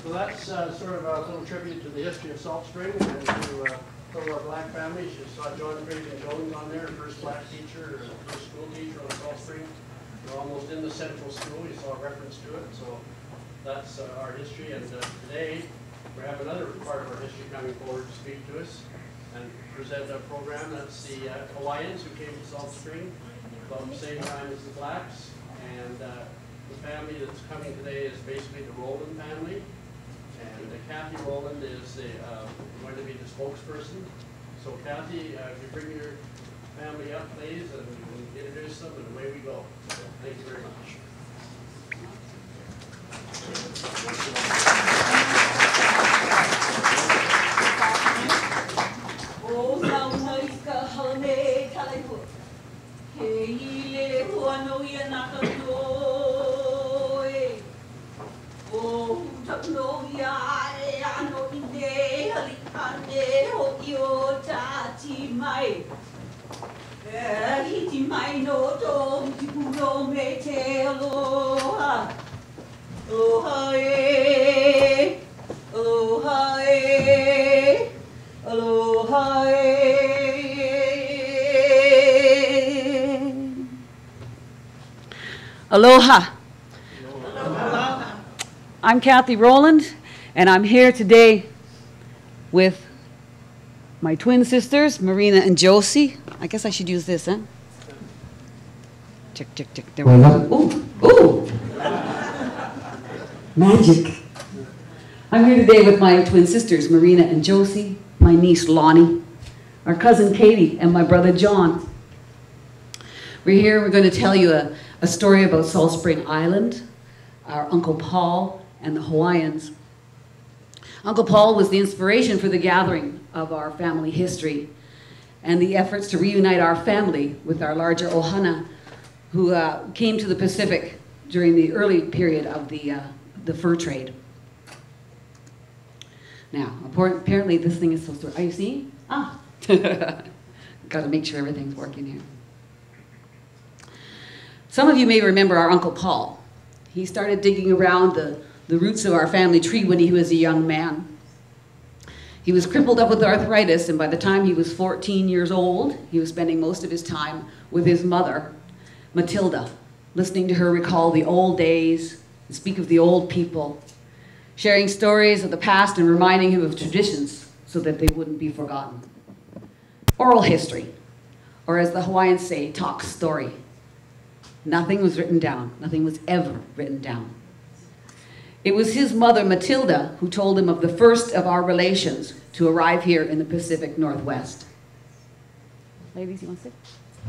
So that's sort of a little tribute to the history of Salt Spring and to some of our black families. You saw John Fraser Jones on there, first black teacher, or first school teacher on Salt Spring. We're almost in the central school. You saw a reference to it. So that's our history. And today we have another part of our history coming forward to speak to us and present a program. That's the Hawaiians who came to Salt Spring about the same time as the blacks. And the family that's coming today is basically the Rowland family. And Kathy Rowland is going to be the spokesperson. So Kathy, if you bring your family up, please, and introduce them, and away we go. So, thank you very much. Aloha. Aloha. I'm Kathy Rowland, and I'm here today with my twin sisters, Marina and Josie. I guess I should use this, huh? Tick, tick, tick. There we go. Ooh, ooh. Magic. I'm here today with my twin sisters, Marina and Josie, my niece Lonnie, our cousin Katie, and my brother John. We're here, we're going to tell you a story about Salt Spring Island, our Uncle Paul, and the Hawaiians. Uncle Paul was the inspiration for the gathering of our family history and the efforts to reunite our family with our larger ohana, who came to the Pacific during the early period of the fur trade. Now, apparently this thing is supposed to, are you seeing? Ah, got to make sure everything's working here. Some of you may remember our Uncle Paul. He started digging around the roots of our family tree when he was a young man. He was crippled up with arthritis, and by the time he was 14 years old, he was spending most of his time with his mother, Matilda, listening to her recall the old days, and speak of the old people, sharing stories of the past and reminding him of traditions so that they wouldn't be forgotten. Oral history, or as the Hawaiians say, talk story. Nothing was written down. Nothing was ever written down. It was his mother, Matilda, who told him of the first of our relations to arrive here in the Pacific Northwest. Ladies, you want to sit?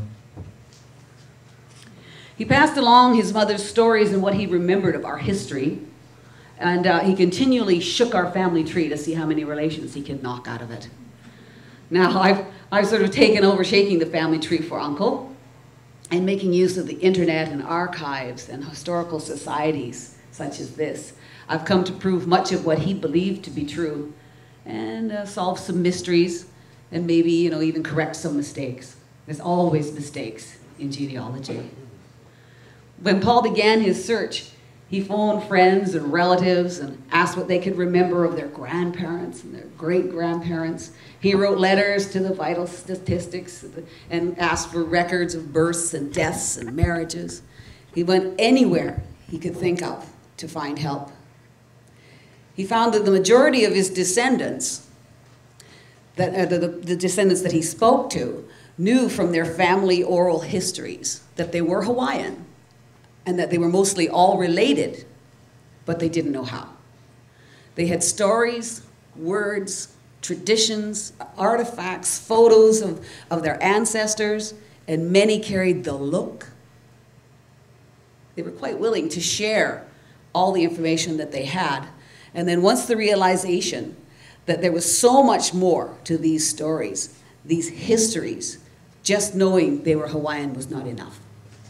He passed along his mother's stories and what he remembered of our history, and he continually shook our family tree to see how many relations he could knock out of it. Now, I've sort of taken over shaking the family tree for Uncle, and making use of the internet and archives and historical societies such as this. I've come to prove much of what he believed to be true and solve some mysteries and maybe, even correct some mistakes. There's always mistakes in genealogy. When Paul began his search, he phoned friends and relatives and asked what they could remember of their grandparents and their great-grandparents. He wrote letters to the vital statistics and asked for records of births and deaths and marriages. He went anywhere he could think of to find help. He found that the majority of his descendants, the descendants that he spoke to, knew from their family oral histories that they were Hawaiian and that they were mostly all related, but they didn't know how. They had stories, words, traditions, artifacts, photos of their ancestors, and many carried the look. They were quite willing to share all the information that they had. And then once the realization that there was so much more to these stories, these histories, just knowing they were Hawaiian was not enough.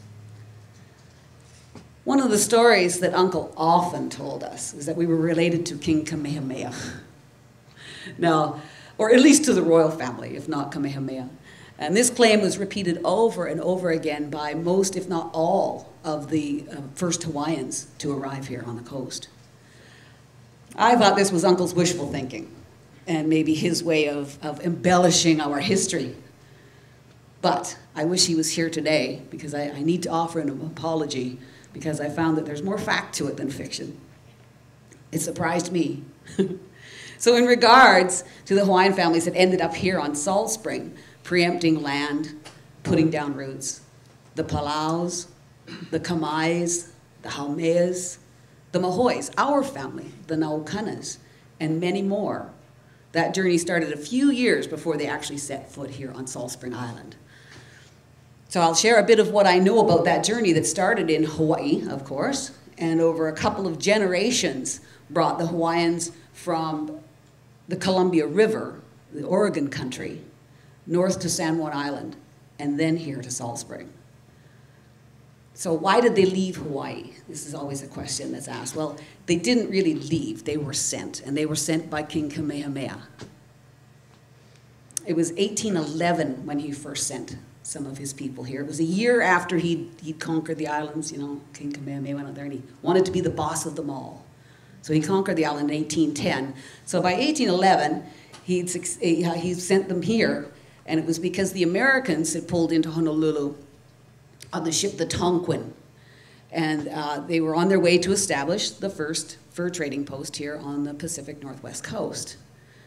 One of the stories that Uncle often told us is that we were related to King Kamehameha. Now, or at least to the royal family, if not Kamehameha. And this claim was repeated over and over again by most, if not all, of the first Hawaiians to arrive here on the coast. I thought this was Uncle's wishful thinking and maybe his way of embellishing our history. But I wish he was here today because I need to offer an apology because I found that there's more fact to it than fiction. It surprised me. So in regards to the Hawaiian families that ended up here on Salt Spring, preempting land, putting down roots, the Palaus, the Kamais, the Haumeas, the Mahois, our family, the Naukanas, and many more. That journey started a few years before they actually set foot here on Salt Spring Island. So I'll share a bit of what I know about that journey that started in Hawaii, of course, and over a couple of generations brought the Hawaiians from the Columbia River, the Oregon country, north to San Juan Island, and then here to Salt Spring. So why did they leave Hawaii? This is always a question that's asked. Well, they didn't really leave, they were sent, and they were sent by King Kamehameha. It was 1811 when he first sent some of his people here. It was a year after he'd conquered the islands, you know, King Kamehameha went out there and he wanted to be the boss of them all. So he conquered the island in 1810. So by 1811, he sent them here, and it was because the Americans had pulled into Honolulu on the ship the Tonquin, and they were on their way to establish the first fur trading post here on the Pacific Northwest coast.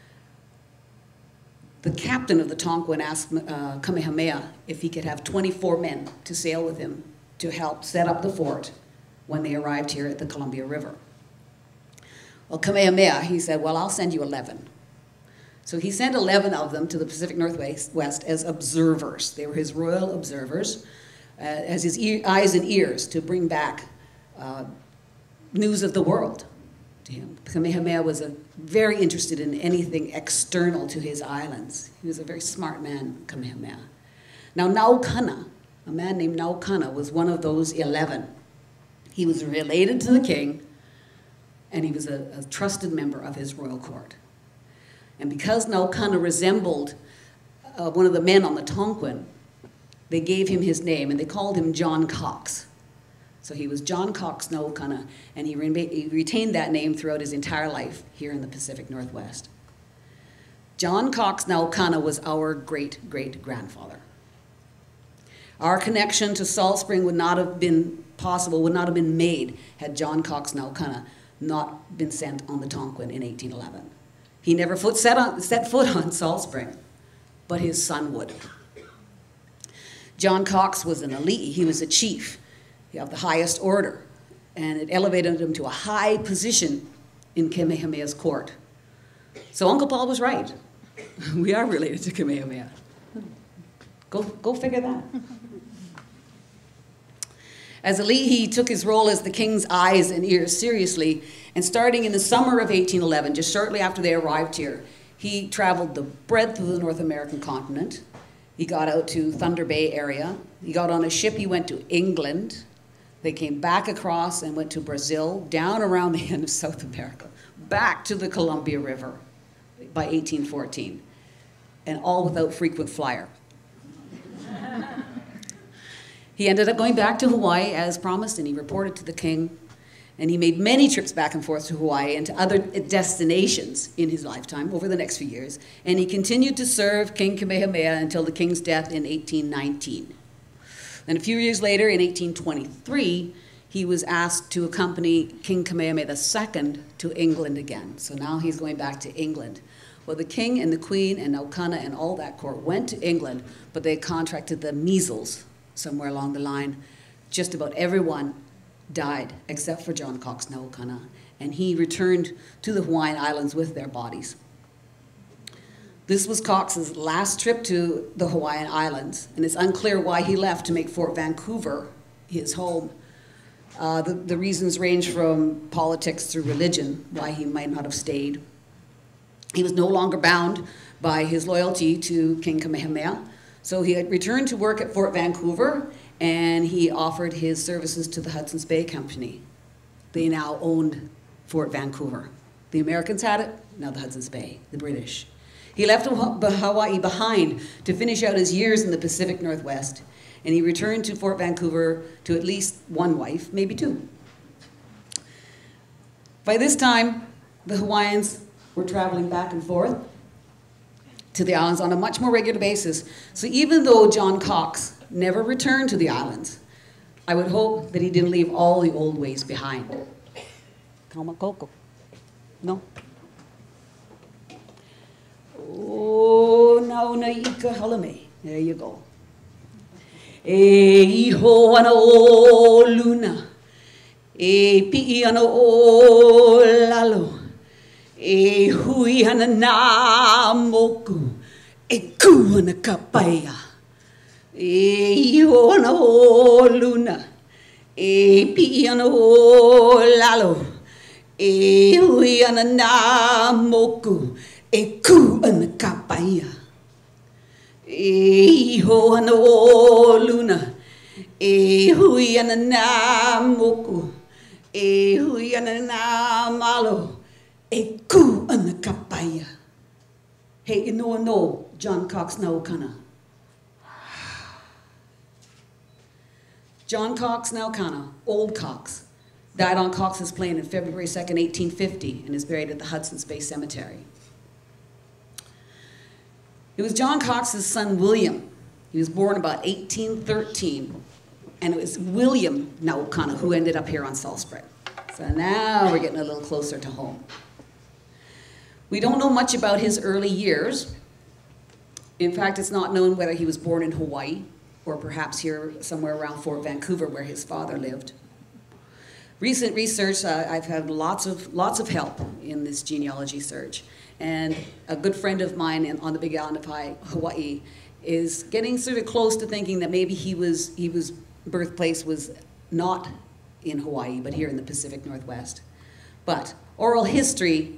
The captain of the Tonquin asked Kamehameha if he could have 24 men to sail with him to help set up the fort when they arrived here at the Columbia River. Well, Kamehameha, he said, well, I'll send you 11. So he sent 11 of them to the Pacific Northwest as observers. They were his royal observers, as his eyes and ears to bring back news of the world to him. Kamehameha was very interested in anything external to his islands. He was a very smart man, Kamehameha. Now, Naukana, a man named Naukana, was one of those 11. He was related to the king, and he was a trusted member of his royal court. And because Naukana resembled one of the men on the Tonquin, they gave him his name, and they called him John Cox. So he was John Cox Naukana, and he retained that name throughout his entire life here in the Pacific Northwest. John Cox Naukana was our great-great-grandfather. Our connection to Salt Spring would not have been possible, would not have been made had John Cox Naukana not been sent on the Tonquin in 1811. He never set foot on Salt Spring, but his son would. John Cox was an elite, he was a chief of the highest order, and it elevated him to a high position in Kamehameha's court. So Uncle Paul was right. We are related to Kamehameha. Go figure that. As elite, he took his role as the king's eyes and ears seriously, and starting in the summer of 1811, just shortly after they arrived here, he traveled the breadth of the North American continent. He got out to Thunder Bay area. He got on a ship, he went to England. They came back across and went to Brazil, down around the end of South America, back to the Columbia River by 1814, and all without frequent flyer. He ended up going back to Hawaii as promised, and he reported to the king, and he made many trips back and forth to Hawaii and to other destinations in his lifetime over the next few years, and he continued to serve King Kamehameha until the king's death in 1819. And a few years later, in 1823, he was asked to accompany King Kamehameha II to England again. So now he's going back to England. Well, the king and the queen and Naukana and all that court went to England, but they contracted the measles somewhere along the line. Just about everyone died except for John Cox Naukana, and he returned to the Hawaiian Islands with their bodies. This was Cox's last trip to the Hawaiian Islands, and it's unclear why he left to make Fort Vancouver his home. The reasons range from politics through religion, why he might not have stayed. He was no longer bound by his loyalty to King Kamehameha, so he had returned to work at Fort Vancouver, and he offered his services to the Hudson's Bay Company. They now owned Fort Vancouver. The Americans had it, now the Hudson's Bay, the British. He left Hawaii behind to finish out his years in the Pacific Northwest, and he returned to Fort Vancouver to at least one wife, maybe two. By this time, the Hawaiians were traveling back and forth to the islands on a much more regular basis. So even though John Cox never returned to the islands, I would hope that he didn't leave all the old ways behind. Kamakoko. No? Oh, nauna ika halame. There you go. E iho ana o luna. E pi'i ana o lalo. E hui ana nā moku. E ku ana kapaia. E iho ana o luna. E pi'i ana o lalo. E hui ana nā moku. E ku ana kapaia. E iho ana o luna. E hui ana nā moku. E hui ana nā malo. E ku ana kapaia. Hey, inoa no, John Cox na Okana. John Cox na Okana, Old Cox, died on Cox's Plain on February 2nd, 1850, and is buried at the Hudson's Bay Cemetery. It was John Cox's son, William. He was born about 1813, and it was William na Okana who ended up here on Salt Spring. So now we're getting a little closer to home. We don't know much about his early years. In fact, it's not known whether he was born in Hawaii or perhaps here somewhere around Fort Vancouver where his father lived. Recent research, I've had lots of help in this genealogy search. And a good friend of mine on the Big Island of Hawaii is getting sort of close to thinking that maybe his birthplace was not in Hawaii, but here in the Pacific Northwest. But oral history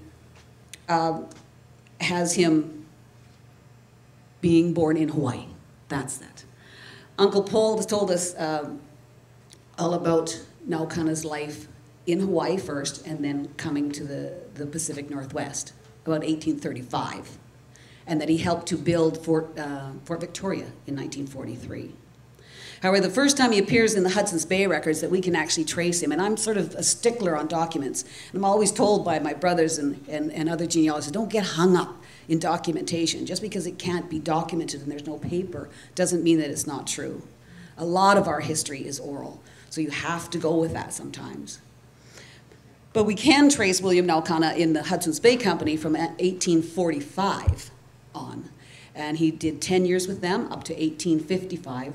has him being born in Hawaii. That's that. Uncle Paul has told us all about Naukana's life in Hawaii first and then coming to the Pacific Northwest about 1835, and that he helped to build Fort Victoria in 1943. However, the first time he appears in the Hudson's Bay records that we can actually trace him, and I'm sort of a stickler on documents, and I'm always told by my brothers and other genealogists, don't get hung up in documentation. Just because it can't be documented and there's no paper doesn't mean that it's not true. A lot of our history is oral, so you have to go with that sometimes. But we can trace William Naukana in the Hudson's Bay Company from 1845 on, and he did 10 years with them up to 1855.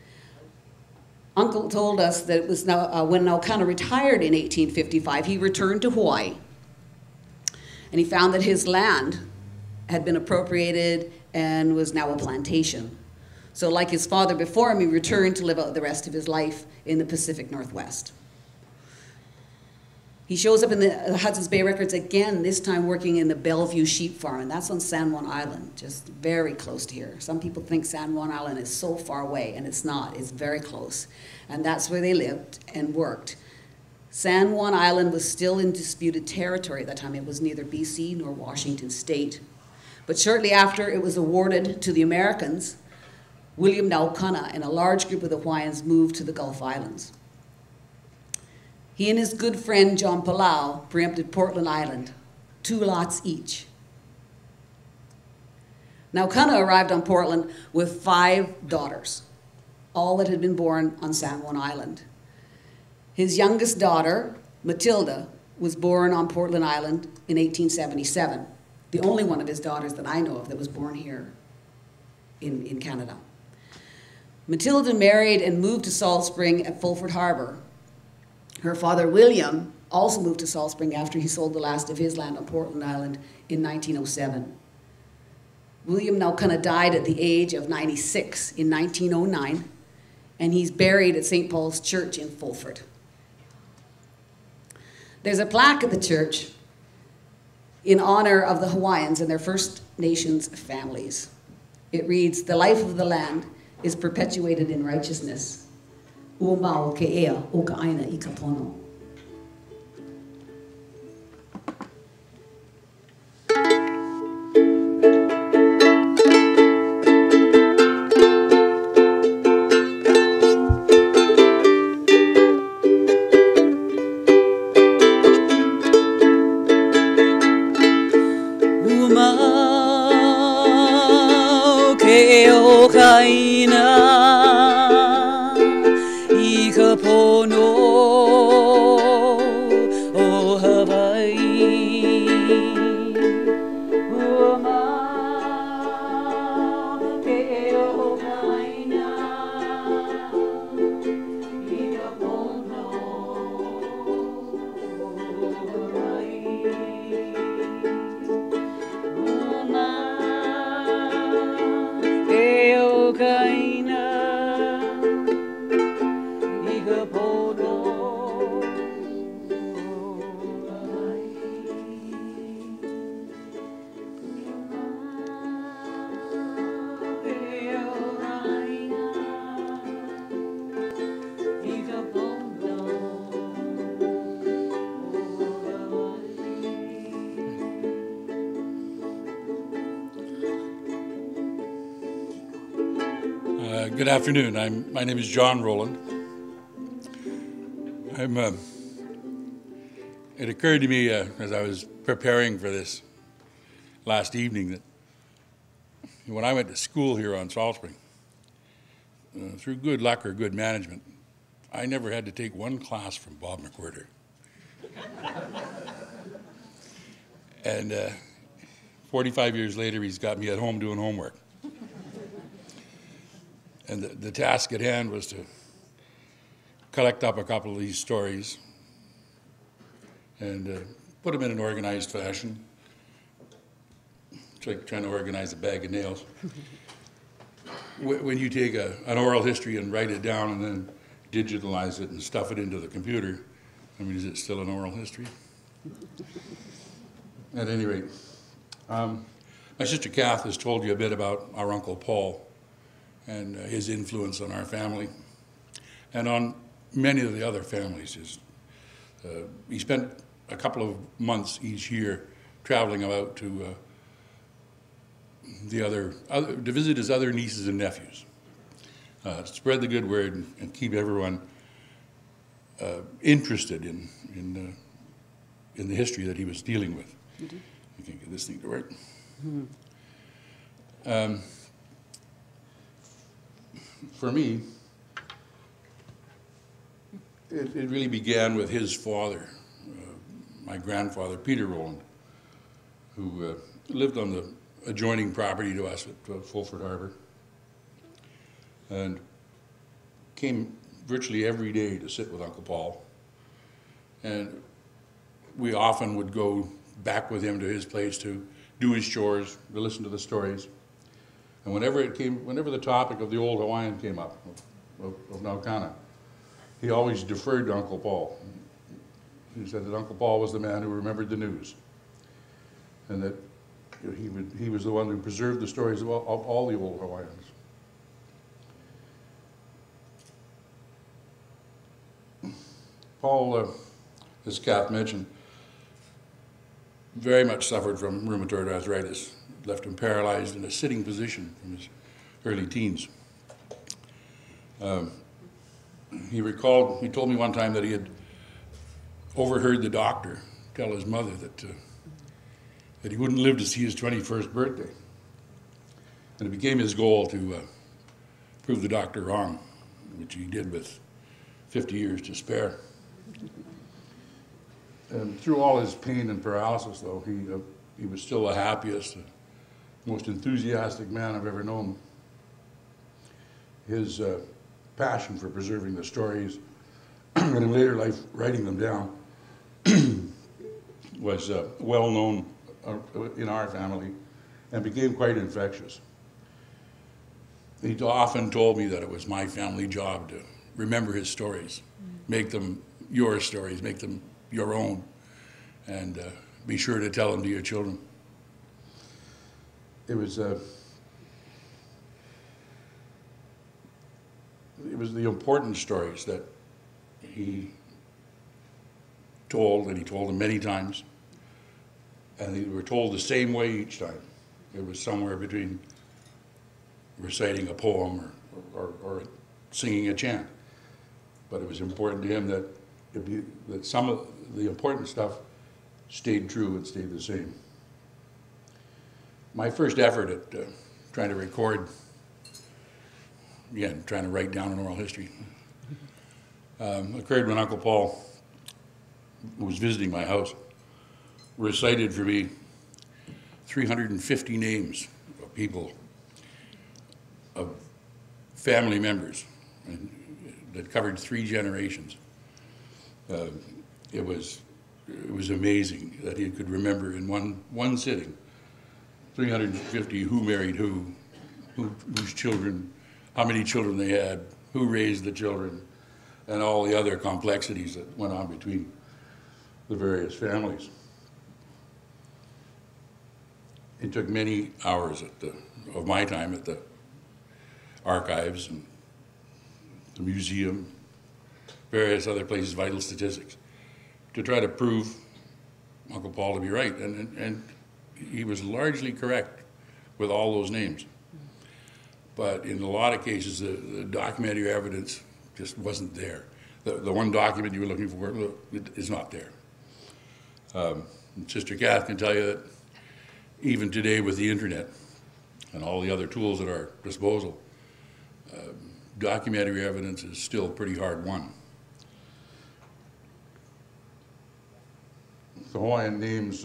Uncle told us that it was when Naukana retired in 1855, he returned to Hawaii, and he found that his land had been appropriated and was now a plantation. So like his father before him, he returned to live out the rest of his life in the Pacific Northwest. He shows up in the Hudson's Bay records again, this time working in the Bellevue Sheep Farm, and that's on San Juan Island, just very close to here. Some people think San Juan Island is so far away, and it's not. It's very close. And that's where they lived and worked. San Juan Island was still in disputed territory at that time. It was neither BC nor Washington State. But shortly after it was awarded to the Americans, William Naukana and a large group of the Hawaiians moved to the Gulf Islands. He and his good friend John Palau preempted Portland Island, 2 lots each. Naukana arrived on Portland with 5 daughters, all that had been born on San Juan Island. His youngest daughter, Matilda, was born on Portland Island in 1877, the only one of his daughters that I know of that was born here in Canada. Matilda married and moved to Salt Spring at Fulford Harbor. Her father, William, also moved to Salt Spring after he sold the last of his land on Portland Island in 1907. William Naukana died at the age of 96 in 1909, and he's buried at St. Paul's Church in Fulford. There's a plaque at the church in honor of the Hawaiians and their First Nations families. It reads, "The life of the land is perpetuated in righteousness. Ua mau ke ea o ka aina I ka pono." e o kaina I ka pono o Hawaii. Ua mau e o kaina I ka pono o Hawaii. Ua mau e o kaina I ka pono o Hawaii. E o kaina I ka pono o Hawaii. Good afternoon. My name is John Rowland. It occurred to me as I was preparing for this last evening that when I went to school here on Salt Spring, through good luck or good management, I never had to take one class from Bob McWhirter. And 45 years later, he's got me at home doing homework. And the task at hand was to collect up a couple of these stories and put them in an organized fashion. It's like trying to organize a bag of nails. When you take an oral history and write it down and then digitalize it and stuff it into the computer, I mean, is it still an oral history? At any rate, my sister Kath has told you a bit about our Uncle Paul and his influence on our family and on many of the other families. He spent a couple of months each year traveling out to to visit his other nieces and nephews, spread the good word and keep everyone interested in the history that he was dealing with. Mm-hmm. I can't get this thing to work. Mm-hmm. For me, it really began with his father, my grandfather, Peter Rowland, who lived on the adjoining property to us at Fulford Harbor and came virtually every day to sit with Uncle Paul. And we often would go back with him to his place to do his chores, to listen to the stories. And whenever the topic of the old Hawaiian came up, of Naukana, he always deferred to Uncle Paul. He said that Uncle Paul was the man who remembered the news, and that he was the one who preserved the stories of all the old Hawaiians. Paul, as Kath mentioned, very much suffered from rheumatoid arthritis. Left him paralyzed in a sitting position from his early teens. He told me one time that he had overheard the doctor tell his mother that he wouldn't live to see his 21st birthday. And it became his goal to prove the doctor wrong, which he did with 50 years to spare. And through all his pain and paralysis, though, he was still the happiest, most enthusiastic man I've ever known. His passion for preserving the stories and in later life writing them down was well known in our family and became quite infectious. He often told me that it was my family job to remember his stories, make them your stories, make them your own, and be sure to tell them to your children. It was the important stories that he told, and he told them many times, and they were told the same way each time. It was somewhere between reciting a poem or singing a chant. But it was important to him that some of the important stuff stayed true and stayed the same. My first effort at trying to record, again, trying to write down an oral history. Occurred when Uncle Paul was visiting my house, recited for me 350 names of people, of family members, that covered 3 generations. It was amazing that he could remember in one sitting 350 who married whose children, how many children they had, who raised the children, and all the other complexities that went on between the various families. It took many hours of my time at the archives and the museum, various other places, vital statistics, to try to prove Uncle Paul to be right. And he was largely correct with all those names. But in a lot of cases, the documentary evidence just wasn't there. The one document you were looking for is not there. Sister Kath can tell you that even today with the internet and all the other tools at our disposal, documentary evidence is still pretty hard won. The Hawaiian names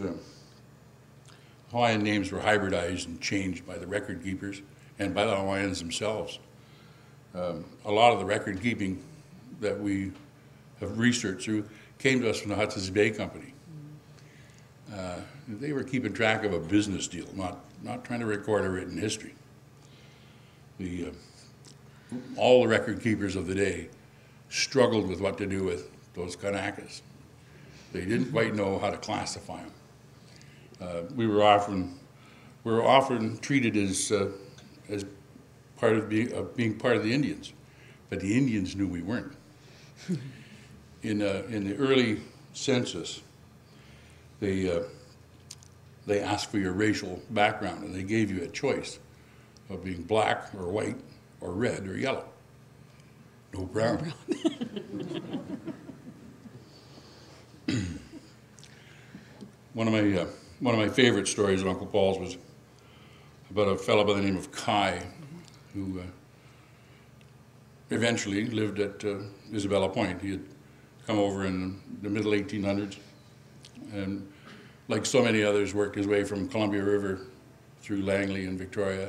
were hybridized and changed by the record keepers and by the Hawaiians themselves. A lot of the record keeping that we have researched through came to us from the Hudson's Bay Company. They were keeping track of a business deal, not trying to record a written history. All the record keepers of the day struggled with what to do with those Kanakas. They didn't quite know how to classify them. We were often treated as part of being part of the Indians, but the Indians knew we weren't. In the early census, they asked for your racial background, and they gave you a choice of being black or white or red or yellow. No brown. One of my favorite stories of Uncle Paul's was about a fellow by the name of Kai, who eventually lived at Isabella Point. He had come over in the middle 1800s, and like so many others, worked his way from Columbia River through Langley and Victoria.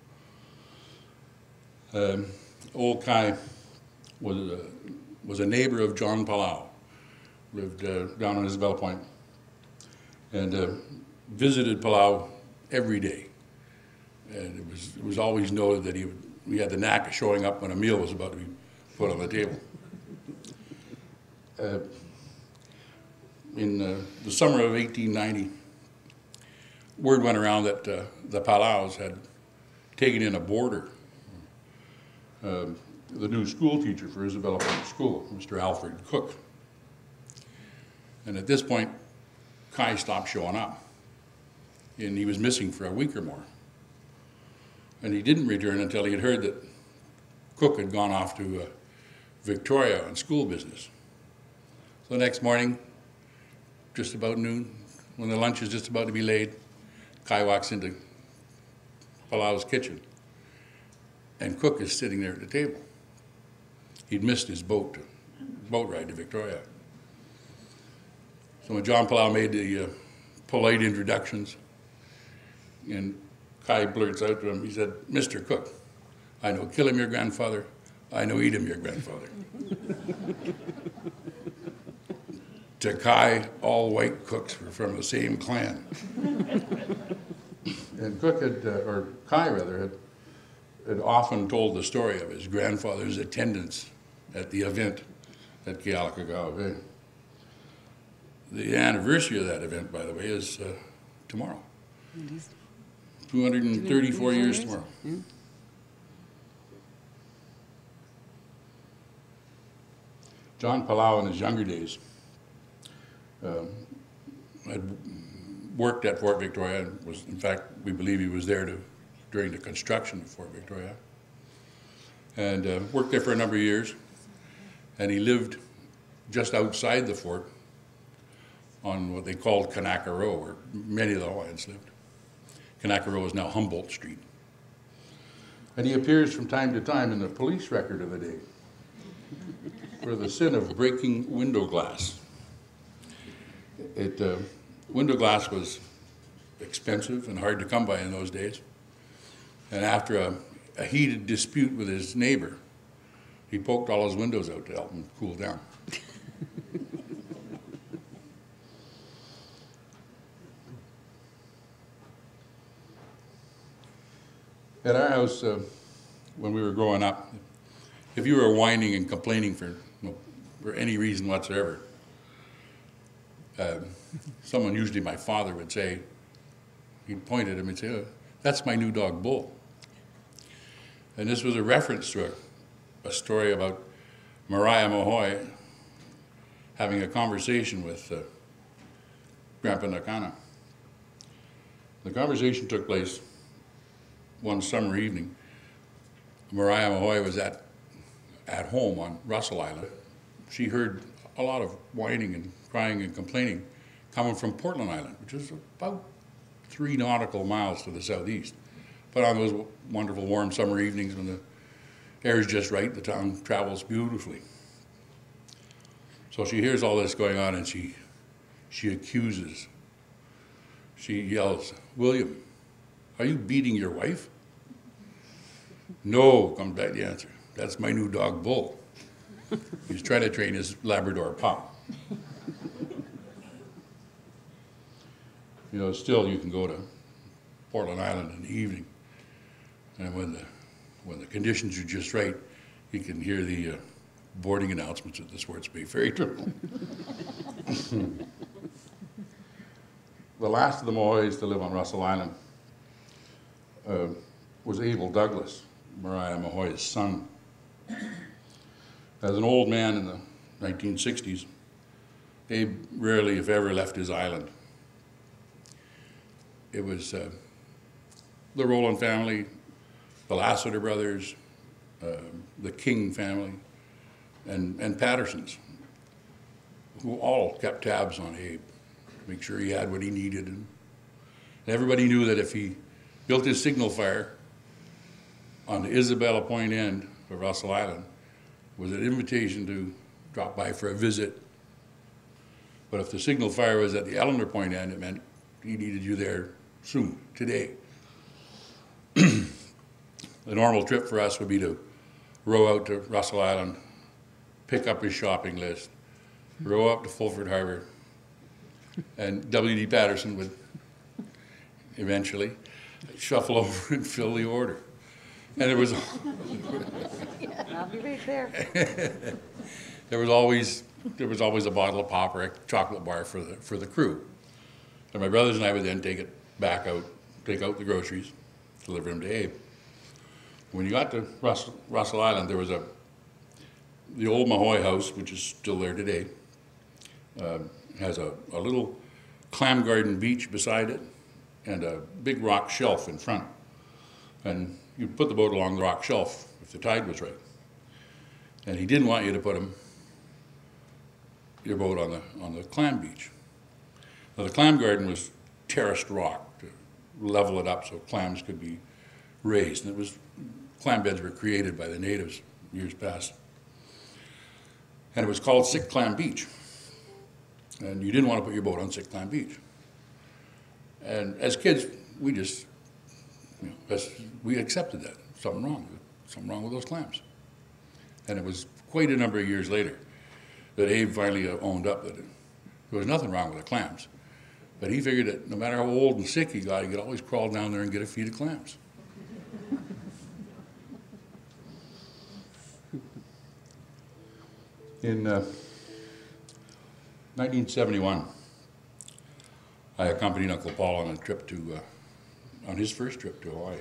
Old Kai was a neighbor of John Palau, lived down on Isabella Point, and visited Palau every day. And it was always noted that he had the knack of showing up when a meal was about to be put on the table. In the summer of 1890, word went around that the Palaus had taken in a boarder, the new school teacher for Isabella Point School, Mr. Alfred Cook. And at this point, Kai stopped showing up, and he was missing for a week or more. And he didn't return until he had heard that Cook had gone off to Victoria on school business. So the next morning, just about noon, when the lunch is just about to be laid, Kai walks into Palau's kitchen, and Cook is sitting there at the table. He'd missed his boat ride to Victoria. So when John Palau made the polite introductions, and Kai blurts out to him, he said, "Mr. Cook, I know kill him your grandfather, I know eat him your grandfather." To Kai, all white cooks were from the same clan. And Cook or Kai rather, had often told the story of his grandfather's attendance at the event at Kealakekau Bay. The anniversary of that event, by the way, is tomorrow. 234 years tomorrow. Yeah. John Palau in his younger days had worked at Fort Victoria, and was, in fact, we believe he was there during the construction of Fort Victoria, and worked there for a number of years. And he lived just outside the fort on what they called Kanaka Row, where many of the Hawaiians lived. Kanaka Row is now Humboldt Street. And he appears from time to time in the police record of the day for the sin of breaking window glass. Window glass was expensive and hard to come by in those days. And after a heated dispute with his neighbor, he poked all his windows out to help him cool down. At our house, when we were growing up, if you were whining and complaining for any reason whatsoever, someone, usually my father, would say, he'd point at him and say, "Oh, that's my new dog, Bull." And this was a reference to a story about Mariah Mahoy having a conversation with Grandpa Nakana. The conversation took place one summer evening. Mariah Mahoy was at home on Russell Island. She heard a lot of whining and crying and complaining coming from Portland Island, which is about 3 nautical miles to the southeast. But on those wonderful warm summer evenings when the air is just right, the town travels beautifully. So she hears all this going on and she accuses. She yells, "William, are you beating your wife?" "No," comes back the answer. "That's my new dog, Bull. He's trying to train his Labrador pup." You know, still you can go to Portland Island in the evening, and when the conditions are just right, you can hear the boarding announcements at the Swartz Bay Ferry Terminal. The last of the Mahoys to live on Russell Island was Abel Douglas, Mariah Mahoy's son. As an old man in the 1960s, Abe rarely, if ever, left his island. It was the Rowland family, the Lassiter brothers, the King family, and Pattersons, who all kept tabs on Abe, make sure he had what he needed. And everybody knew that if he built his signal fire on the Isabella Point end of Russell Island, it was an invitation to drop by for a visit. But if the signal fire was at the Ellender Point end, it meant he needed you there soon, today. The normal trip for us would be to row out to Russell Island, pick up his shopping list, row up to Fulford Harbor, and W.D. Patterson would eventually shuffle over and fill the order. And it was I'll be right there. there was always a bottle of pop or a chocolate bar for the crew. And my brothers and I would then take it back out, take out the groceries, deliver them to Abe. When you got to Russell Island, there was the old Mahoy house, which is still there today, has a little clam garden beach beside it and a big rock shelf in front. And you put the boat along the rock shelf if the tide was right. And he didn't want you to put your boat on the clam beach. Now the clam garden was terraced rock to level it up so clams could be raised. And clam beds were created by the natives years past. And it was called Sick Clam Beach. And you didn't want to put your boat on Sick Clam Beach. And as kids, we just, we accepted that. Something wrong with those clams. And it was quite a number of years later that Abe finally owned up that there was nothing wrong with the clams. But he figured that no matter how old and sick he could always crawl down there and get a feed of clams. In 1971, I accompanied Uncle Paul on on his first trip to Hawaii.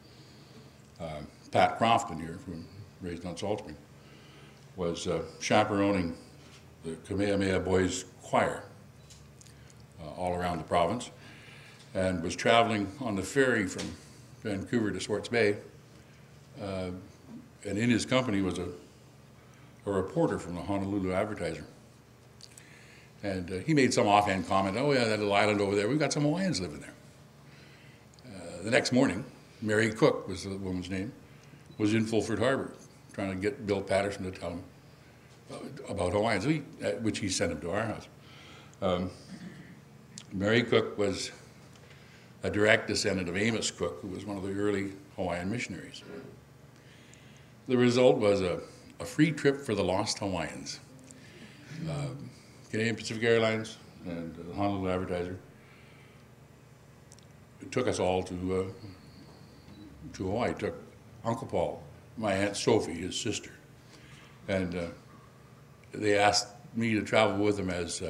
Pat Crofton here, raised on Salt Spring, was chaperoning the Kamehameha Boys Choir all around the province, and was traveling on the ferry from Vancouver to Swartz Bay, and in his company was a reporter from the Honolulu Advertiser. And he made some offhand comment, "Oh yeah, that little island over there, we've got some Hawaiians living there." The next morning, Mary Cook was the woman's name, was in Fulford Harbor, trying to get Bill Patterson to tell him about Hawaiians, which he sent him to our house. Mary Cook was a direct descendant of Amos Cook, who was one of the early Hawaiian missionaries. The result was a free trip for the Lost Hawaiians. Canadian Pacific Airlines and the Honolulu Advertiser. It took us all to Hawaii. It took Uncle Paul, my Aunt Sophie, his sister, and they asked me to travel with them as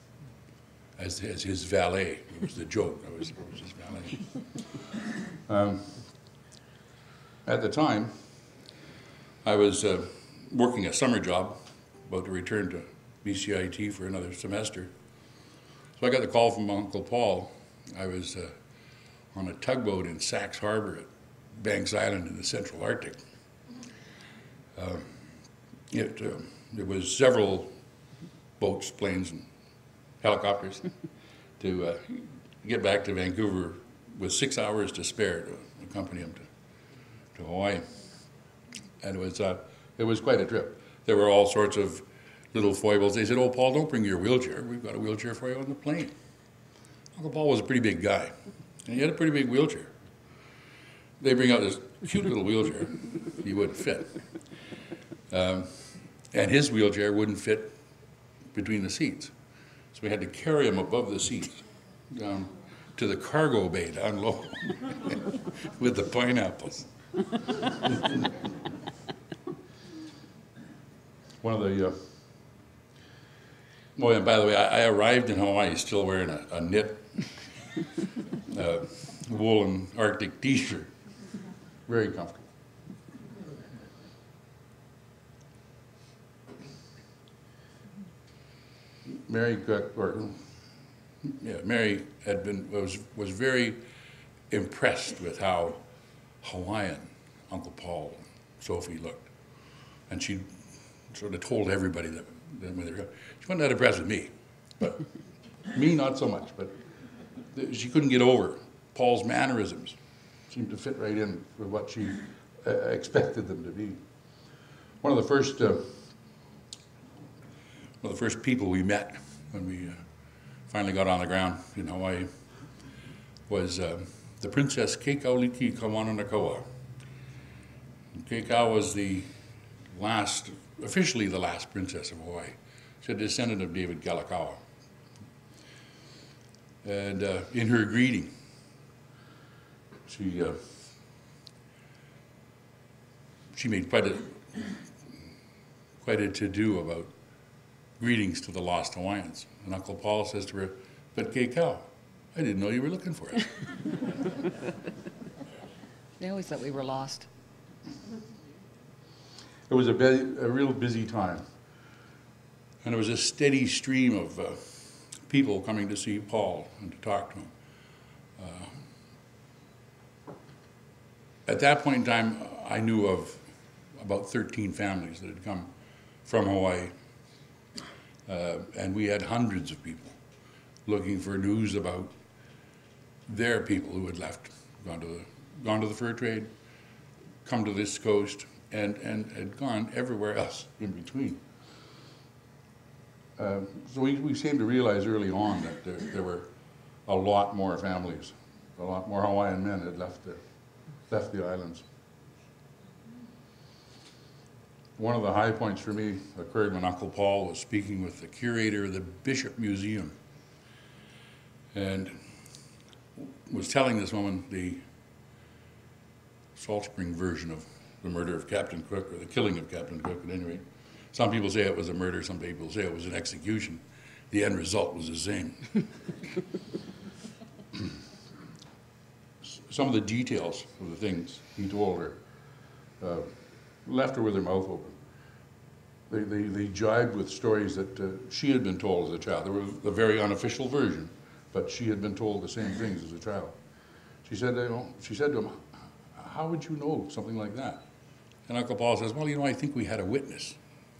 his valet. It was the joke. I was his valet. At the time, I was working a summer job, about to return to BCIT for another semester. So I got the call from Uncle Paul. I was on a tugboat in Saxe Harbor at Banks Island in the Central Arctic. There was several boats, planes, and helicopters to get back to Vancouver with 6 hours to spare to accompany him to Hawaii. And it was quite a trip. There were all sorts of little foibles. They said, "Oh, Paul, don't bring your wheelchair. We've got a wheelchair for you on the plane." Uncle Paul was a pretty big guy, and he had a pretty big wheelchair. They bring out this cute little wheelchair. He wouldn't fit. And his wheelchair wouldn't fit between the seats. So we had to carry him above the seats down to the cargo bay down low with the pineapples. One of the, oh, and by the way, I arrived in Hawaii still wearing a knit woolen Arctic t-shirt. Very comfortable. Mary Cook, Mary was very impressed with how Hawaiian Uncle Paul and Sophie looked, and she sort of told everybody that when they were, she wasn't that impressed with me, but me not so much. But she couldn't get over Paul's mannerisms. Seemed to fit right in with what she expected them to be. One of the first people we met when we finally got on the ground in Hawaii was the Princess Keikauliki Kawananakaua. Keikau was officially the last princess of Hawaii. She's a descendant of David Kalakaua. And in her greeting, she made quite a to-do about greetings to the lost Hawaiians. And Uncle Paul says to her, "But Keikau, I didn't know you were looking for us." They always thought we were lost. It was a real busy time. And there was a steady stream of people coming to see Paul and to talk to him. At that point in time, I knew of about 13 families that had come from Hawaii. And we had hundreds of people looking for news about their people who had left, gone to the fur trade, come to this coast, and had gone everywhere else in between. So we seemed to realize early on that there were a lot more families, a lot more Hawaiian men had left the islands. One of the high points for me occurred when Uncle Paul was speaking with the curator of the Bishop Museum and was telling this woman the Salt Spring version of the murder of Captain Cook, or the killing of Captain Cook at any rate. Some people say it was a murder, some people say it was an execution. The end result was the same. Some of the details of the things he told her left her with her mouth open. They jibed with stories that she had been told as a child. There was a very unofficial version, but she had been told the same things as a child. She said to him, "How would you know something like that?" And Uncle Paul says, "Well, I think we had a witness."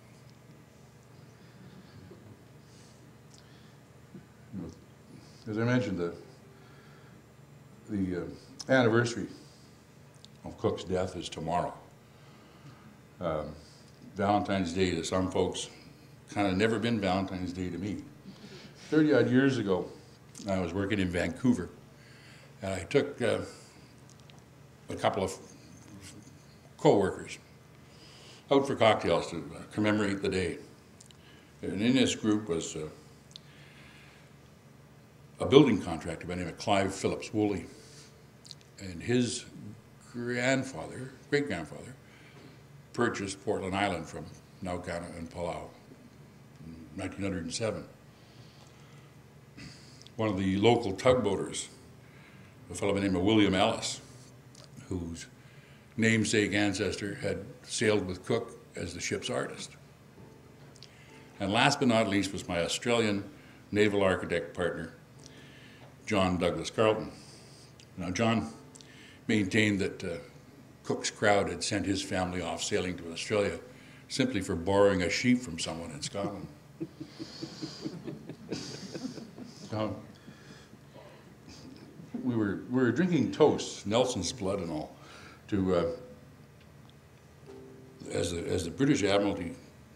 As I mentioned, the anniversary of Cook's death is tomorrow. Valentine's Day to some folks kind of never been Valentine's Day to me. 30-odd years ago, I was working in Vancouver, and I took a couple of co-workers out for cocktails to commemorate the day. And in this group was a building contractor by the name of Clive Phillips Woolley. And his grandfather, great-grandfather, purchased Portland Island from Naukana and Palau in 1907. One of the local tugboaters, a fellow by the name of William Ellis, whose namesake ancestor had sailed with Cook as the ship's artist. And last but not least was my Australian naval architect partner, John Douglas Carleton. Now, John maintained that Cook's crowd had sent his family off sailing to Australia simply for borrowing a sheep from someone in Scotland. We were drinking toasts, Nelson's blood and all, to as the British Admiralty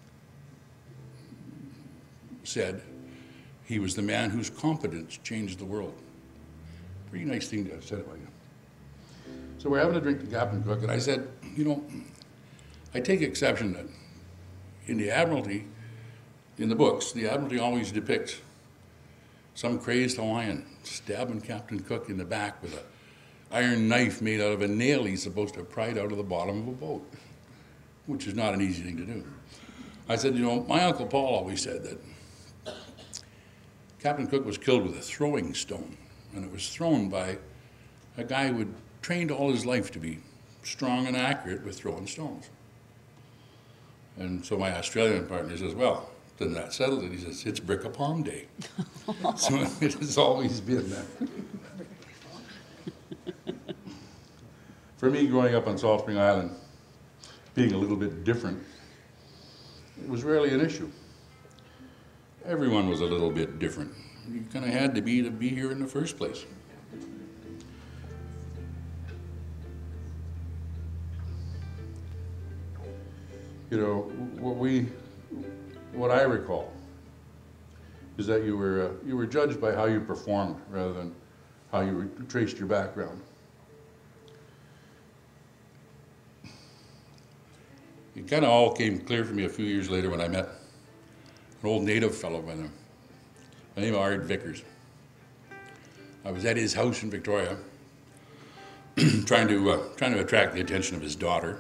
said, he was the man whose competence changed the world. Pretty nice thing to have said about him. So we're having a drink to Captain Cook, and I said, you know, I take exception that in the Admiralty, in the books, the Admiralty always depicts some crazed Hawaiian stabbing Captain Cook in the back with an iron knife made out of a nail he's supposed to have pried out of the bottom of a boat, which is not an easy thing to do. I said, you know, my Uncle Paul always said that Captain Cook was killed with a throwing stone, and it was thrown by a guy who had trained all his life to be strong and accurate with throwing stones. And so my Australian partner says, well, then that settles it. He says, it's Brick a Palm Day. So it has always been that. For me, growing up on Salt Spring Island, being a little bit different, it was rarely an issue. Everyone was a little bit different. You kind of had to be here in the first place. You know, what I recall is that you were judged by how you performed rather than how you traced your background. It kind of all came clear for me a few years later when I met an old native fellow by the name of Art Vickers. I was at his house in Victoria, trying to attract the attention of his daughter.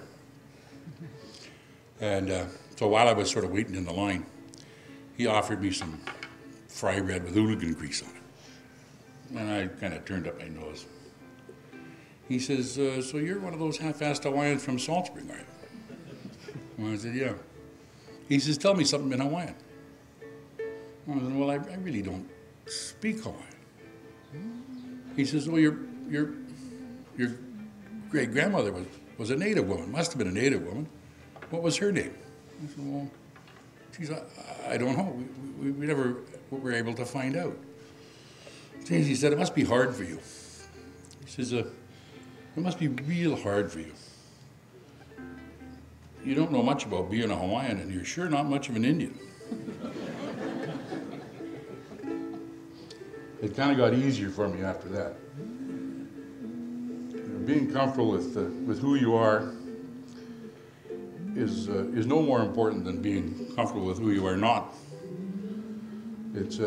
And so while I was sort of waiting in the line, he offered me some fry bread with hooligan grease on it. And I kind of turned up my nose. He says, so you're one of those half-assed Hawaiians from Salt Spring, are you? Well, I said, yeah. He says, tell me something in Hawaiian. I said, well, I really don't speak Hawaiian. He says, well, your great-grandmother was a native woman, must have been a native woman. What was her name? I said, well, geez, I don't know. We never were able to find out. He said, it must be hard for you. He says, it must be real hard for you. You don't know much about being a Hawaiian, and you're sure not much of an Indian. It kind of got easier for me after that. You know, being comfortable with who you are is no more important than being comfortable with who you are not. It's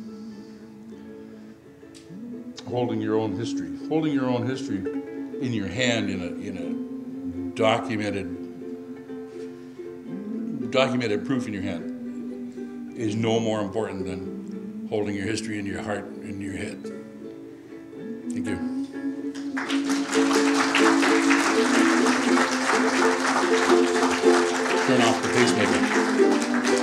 holding your own history in your hand in a documented proof in your hand is no more important than holding your history in your heart and your head. Thank you. Turn off the pacemaker.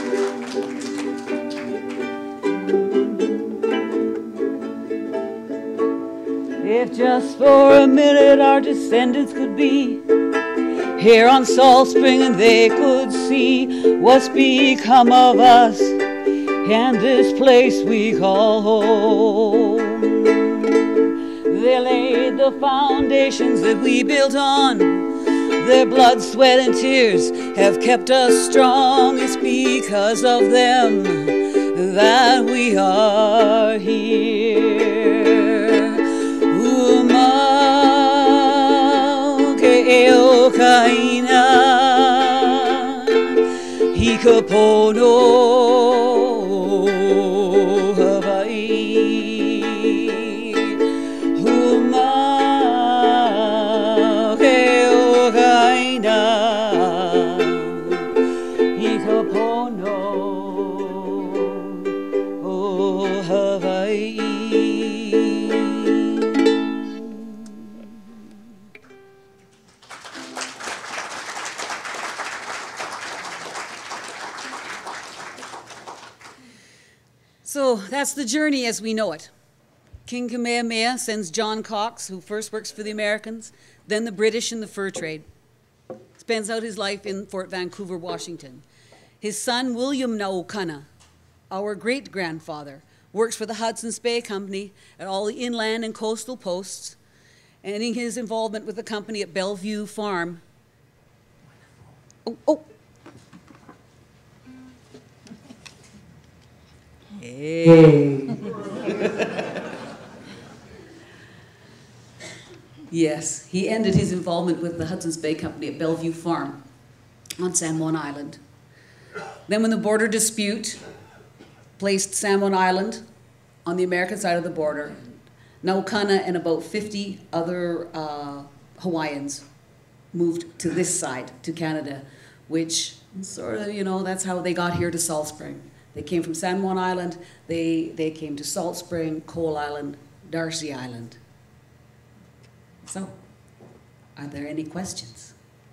If just for a minute our descendants could be here on Salt Spring and they could see what's become of us and this place we call home. They laid the foundations that we built on. Their blood, sweat, and tears have kept us strong. It's because of them that we are here. Umauke eo kaina hikapono Hawaii. Umauke eo kaina hikapono Hawaii. So that's the journey as we know it. King Kamehameha sends John Cox, who first works for the Americans, then the British in the fur trade. Spends out his life in Fort Vancouver, Washington. His son, William Naukana, our great-grandfather, works for the Hudson's Bay Company at all the inland and coastal posts, ending his involvement with the company at Bellevue Farm. Oh. Hey. Yes, he ended his involvement with the Hudson's Bay Company at Bellevue Farm on San Juan Island. Then when the border dispute placed San Juan Island on the American side of the border, Naukana and about 50 other Hawaiians moved to this side, to Canada, which sort of, you know, that's how they got here to Salt Spring. They came from San Juan Island, they came to Salt Spring, Coal Island, Darcy Island. So, are there any questions?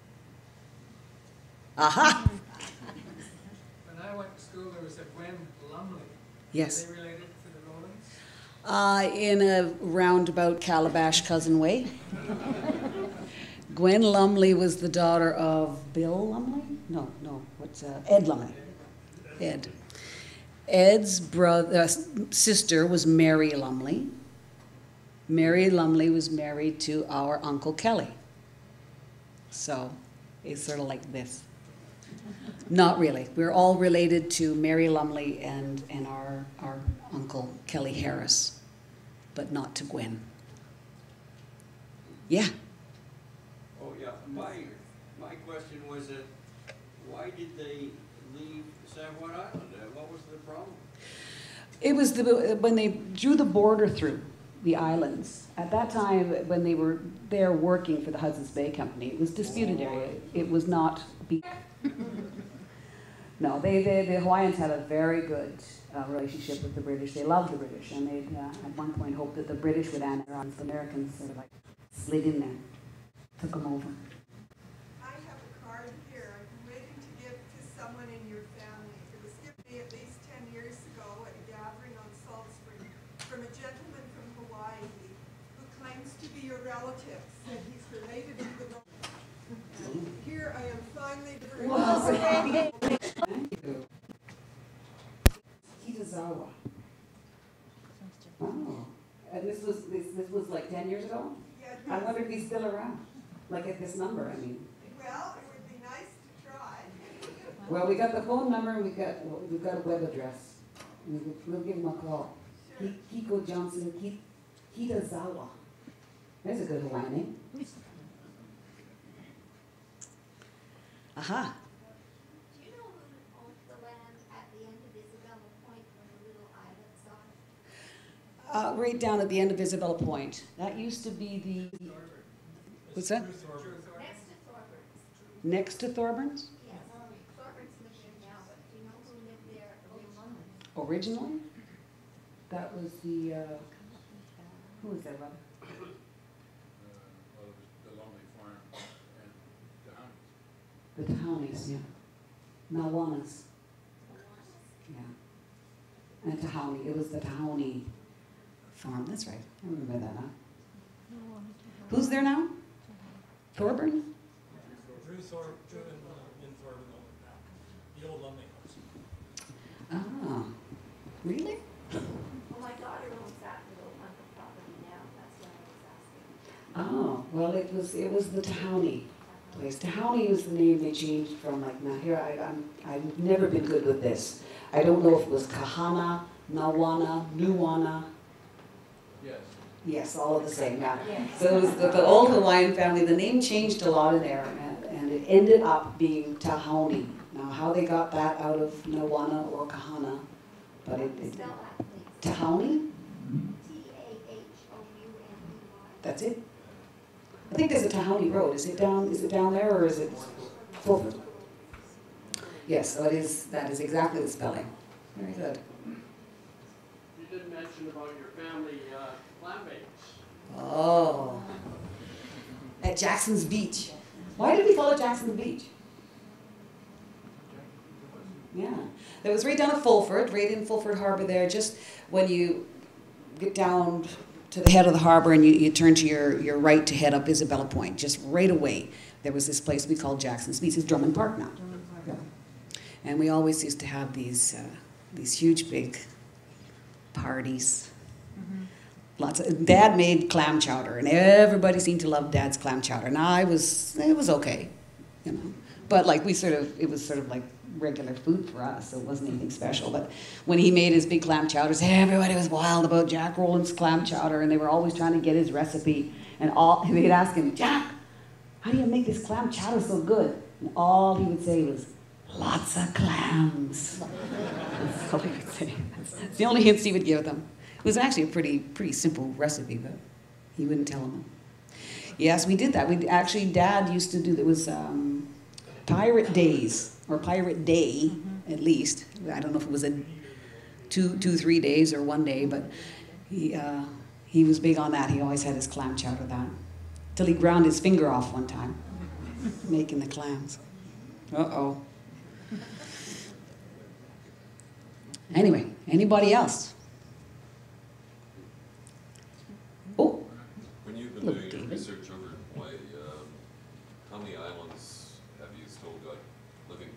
Aha! When I went to school, there was a Gwen Lumley. Yes. Are they related to the Rowlands? In a roundabout Calabash cousin way. Gwen Lumley was the daughter of Bill Lumley? No, what's Ed Lumley. Ed. Ed's sister was Mary Lumley. Mary Lumley was married to our Uncle Kelly. So it's sort of like this. Not really. We're all related to Mary Lumley and our Uncle Kelly Harris, but not to Gwen. Yeah? Oh, yeah. My question was that why did they leave San Juan Island? What was the problem? It was when they drew the border through the islands. At that time, when they were there working for the Hudson's Bay Company, it was disputed area. It was not. No, the Hawaiians had a very good relationship with the British. They loved the British, and they at one point hoped that the British would annex the Americans, sort of like slid in there, took them over. I have a card here. I've been waiting to give to someone in your family. It was given me at least 10 years ago at a gathering on Salt Spring from a gentleman from Hawaii who claims to be your relative, said he's related to the Rowlands. Here I am finally Thank you. Kitazawa. Oh, and this was like 10 years ago? Yeah, I wonder if he's still around, like at this number, I mean. well, it would be nice to try. Well, we got the phone number and we've got a web address. We'll give him a call. Sure. Kiko Johnson, Kitazawa. There's a good Hawaiian name. Aha. Do you know who owned the land at the end of Isabella Point when the little islets are? Right down at the end of Isabella Point. That used to be the. What's that? Next to Thorburns. Next to Thorburns? Yes. Thorburns live there now, but do you know who lived there originally? Originally? That was the. Who was that, Rob? Well, it was the Lumley Farm and the Hounds. The Tahounis, yeah. Nawanas. Yeah. And Tahouni. It was the Tahouni farm. That's right. I remember that, huh? Who's there now? Thorburn? Drew in Thorburn owned that. The old Lumley house. Ah. Really? Well, my daughter owns that little hunk of property now, that's why I was asking. Oh, well, it was the Tahouni place. Tahauni was the name they changed from, like, now here, I've never been good with this. I don't know if it was Kahana, Nawana, Nuwana. Yes. Yes, all of the same, yeah. Yes. So it was the old Hawaiian family, the name changed a lot in there, and it ended up being Tahauni. Now, how they got that out of Nawana or Kahana, but it Spell that, please. Tahauni, Tahouney. that's it. I think there's a Tahauni Road. Is it down there, or is it Fulford? Yes, so that is exactly the spelling. Very good. You did mention about your family clam bakes. Oh. At Jackson's Beach. Why did we call it Jackson's Beach? Yeah. That was right down at Fulford, right in Fulford Harbor there, just when you get down to the head of the harbor and you turn to your right to head up Isabella Point. Just right away, there was this place we called Jackson's Beach. It's Drummond Park now. Yeah. And we always used to have these huge, big parties. Dad made clam chowder, and everybody seemed to love Dad's clam chowder. Now it was okay, you know. But like it was sort of like regular food for us, so it wasn't anything special. But when he made his big clam chowders, everybody was wild about Jack Rowland's clam chowder, and they were always trying to get his recipe. And they'd ask him, Jack, how do you make this clam chowder so good? And all he would say was, lots of clams. That's all he would say. That's the only hints he would give them. It was actually a pretty simple recipe, but he wouldn't tell them. Yes, we did that. Dad used to do, there was Pirate Days, or Pirate Day, at least. I don't know if it was a 3 days or 1 day, but he was big on that. He always had his clam chowder that. Till he ground his finger off one time, making the clams. Uh-oh. Anyway, anybody else? Oh, When you've been look, doing your David. research over in Hawaii, how many islands have you still got living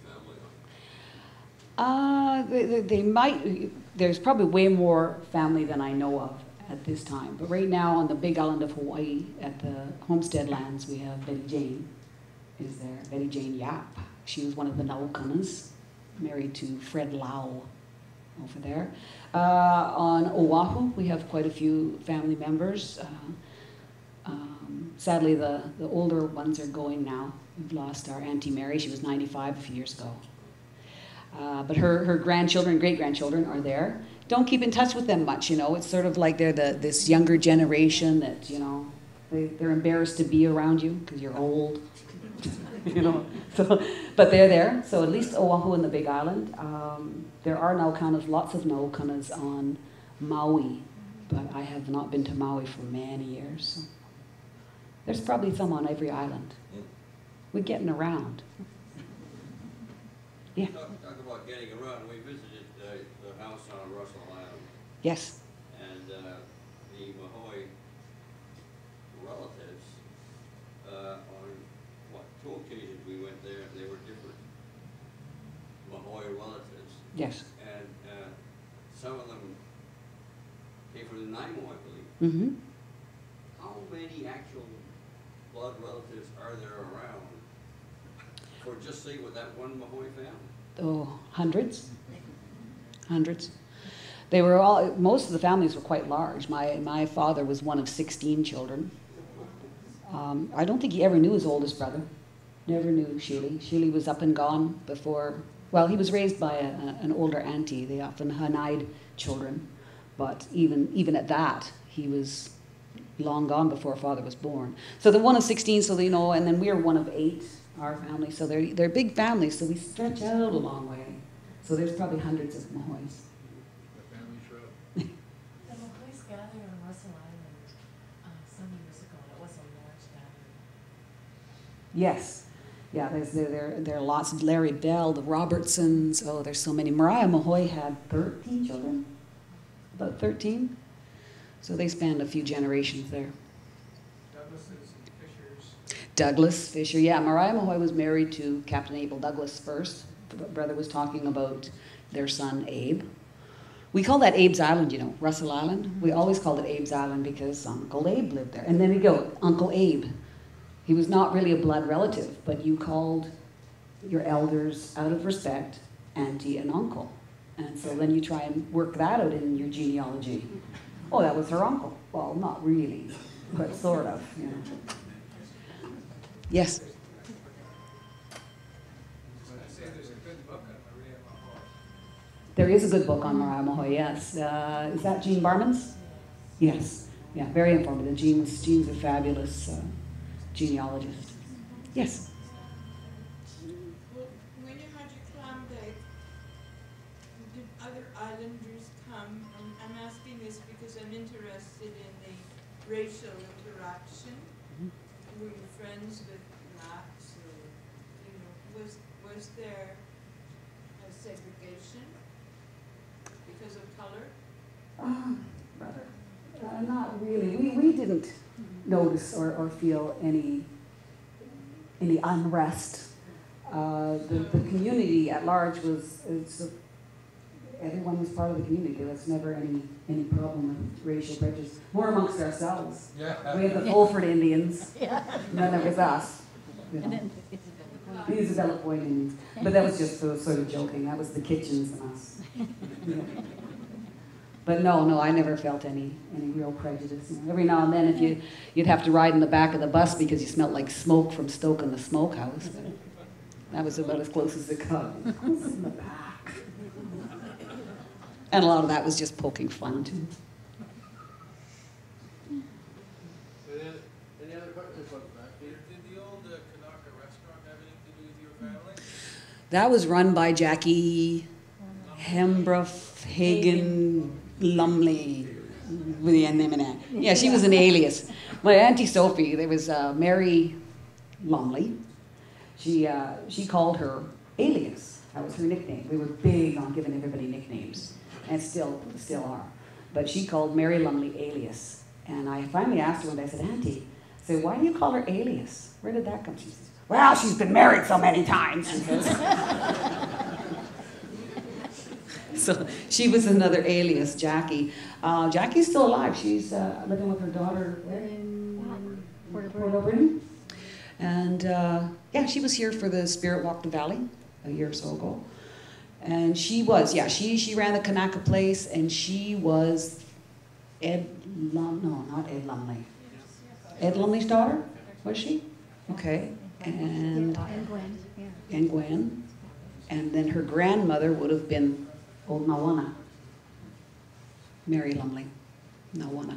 family on? They might, there's probably way more family than I know of at this time. But right now on the big island of Hawaii at the homestead lands, we have Betty Jane is there. Betty Jane Yap. She was one of the Naukanas, married to Fred Lau over there. On Oahu, we have quite a few family members. Sadly, the older ones are going now. We've lost our Auntie Mary. She was 95 a few years ago. But her grandchildren, great-grandchildren are there. Don't keep in touch with them much, you know. It's sort of like they're this younger generation that, you know, they're embarrassed to be around you because you're old. You know, so, but they're there. So at least Oahu and the Big Island. There are Naukanas, lots of Naukanas on Maui, but I have not been to Maui for many years. So there's probably some on every island. We're getting around. Yeah. Talk about getting around. We visited the house on Russell Island, Yes. and the Mahoy relatives, on what, 2 occasions we went there, they were different Mahoy relatives. Yes. And some of them came from the Naimo, I believe. Mm-hmm. How many actual blood relatives are there around for just say with that one Mahoy family? Oh, hundreds. Hundreds. They were all, most of the families were quite large. My father was one of 16 children. I don't think he ever knew his oldest brother. Never knew Sheely. Sheely was up and gone before, well, he was raised by an older auntie. They often Hanide children. But even at that, he was long gone before father was born. So they're one of 16, so they know, and then we're one of 8, our family. So they're big families, so we stretch out a long way. So there's probably hundreds of Mahoys. The family shrub. The Mahoys gathered on Russell Island some years ago, and it was a large gathering. Yes. Yeah, there are lots of Larry Bell, the Robertsons. Oh, there's so many. Mariah Mahoy had 13 children, about 13. So they spanned a few generations there. Douglases and Fishers. Douglas Fisher, yeah. Mariah Mahoy was married to Captain Abel Douglas first. The brother was talking about their son Abe. We call that Abe's Island, you know, Russell Island. We always called it Abe's Island because Uncle Abe lived there. And then we go, Uncle Abe. He was not really a blood relative, but you called your elders out of respect auntie and uncle. And so then you try and work that out in your genealogy. Oh, that was her uncle. Well, not really, but sort of, you know. Yes? There is a good book on Mariah Mahoy, yes. Is that Jean Barman's? Yes. Yeah, very informative. Jean's a fabulous genealogist. Yes? Well, when you had your clam bake, did other islanders come? I'm asking this because I'm interested in the racial interaction. Were you friends with blacks, or, you know, was there a segregation because of color? Rather. Not really. We didn't notice or feel any unrest. The community at large everyone was part of the community. There was never any problem with racial prejudice. More amongst ourselves. Yeah. We had the Fulford Indians, and then there was us. You know. The Isabella Point Indians. But that was just sort of joking. That was the Kitchens and us. Yeah. But no, I never felt any real prejudice. You know, every now and then, you'd have to ride in the back of the bus because you smelled like smoke from stoking the smokehouse. But that was about as close as it got. Who's in the back? And a lot of that was just poking fun too. Any other questions? Did the old Kanaka restaurant have anything to do with your family? That was run by Jackie Hembrough Hagen Lumley. Yeah, she was an alias. My Auntie Sophie, there was Mary Lumley. She called her alias. That was her nickname. We were big on giving everybody nicknames, and still are. But she called Mary Lumley alias. And I finally asked her one day, I said, Auntie, why do you call her alias? Where did that come from? She says, well, she's been married so many times. She says. So she was another alias, Jackie. Jackie's still alive. She's living with her daughter in Port Alberni. And yeah, she was here for the Spirit Walk the Valley a year or so ago. And she ran the Kanaka place, and she was Ed Lumley. Ed Lumley's daughter, was she? Okay. And Gwen, yeah. And Gwen. And then her grandmother would have been old Nawana. Mary Lumley. Nawana.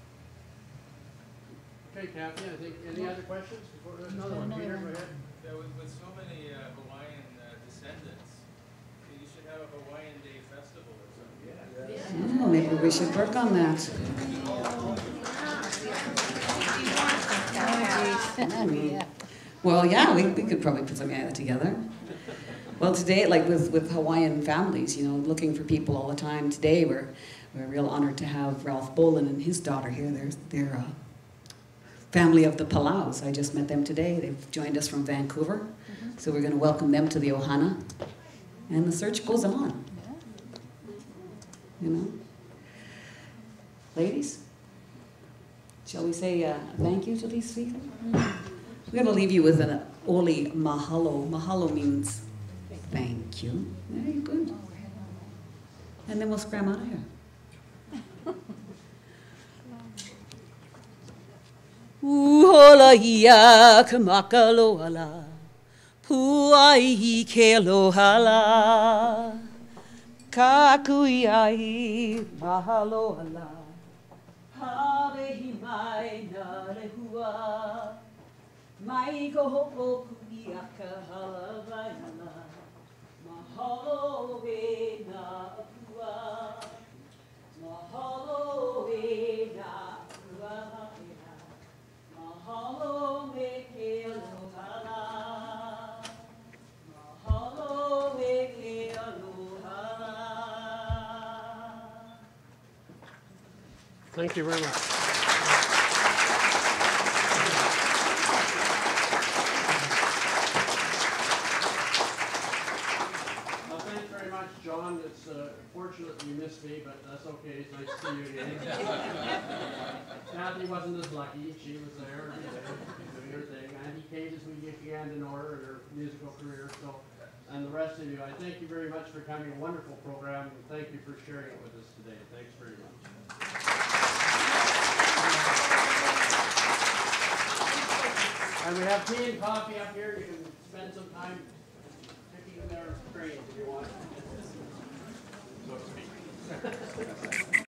Okay, Kathy, I think, any other questions? Before there's another one. Peter, go ahead. Yeah, with so many Hawaiian descendants, you should have a Hawaiian Day festival or something. Oh, maybe we should work on that. Well, yeah, we could probably put something like that together. Well, today, like with Hawaiian families, you know, looking for people all the time. Today, we're real honored to have Ralph Bolin and his daughter here. They're family of the Palaus. I just met them today. They've joined us from Vancouver. So we're going to welcome them to the Ohana. And the search goes on. You know? Ladies, shall we say thank you to these people? We're going to leave you with an Oli Mahalo. Mahalo means thank you. Very good. And then we'll scram out of here. Uhola ia kamakaloala, puai ke lohala, kakui ai mahaloala, hawehi mai na rehua, mai ko ho'o kui aka halavaiana, mahalo e na apua, mahalo e na apua. Mahalo me ke aloha, mahalo me ke aloha. Thank you very much. Well, thanks very much, John. It's fortunate you missed me, but that's okay. It's nice to see you again. Kathy wasn't as lucky. She was there doing her thing. Auntie Kate as we began to know her in her musical career. So, and the rest of you, I thank you very much for coming. A wonderful program. And thank you for sharing it with us today. Thanks very much. And we have tea and coffee up here. You can spend some time picking their brains if you want, so to speak.